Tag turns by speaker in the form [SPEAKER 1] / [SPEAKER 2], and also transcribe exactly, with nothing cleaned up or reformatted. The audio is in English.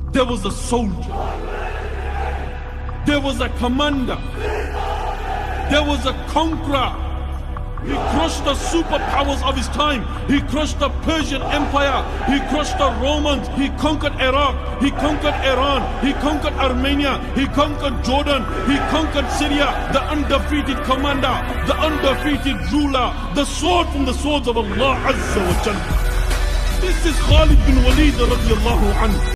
[SPEAKER 1] There was a soldier. There was a commander. There was a conqueror. He crushed the superpowers of his time. He crushed the Persian Empire. He crushed the Romans. He conquered Iraq. He conquered Iran. He conquered Armenia. He conquered Jordan. He conquered Syria. The undefeated commander. The undefeated ruler. The sword from the swords of Allah Azza wa Jalla. This is Khalid Bin Waleed radiallahu anhu.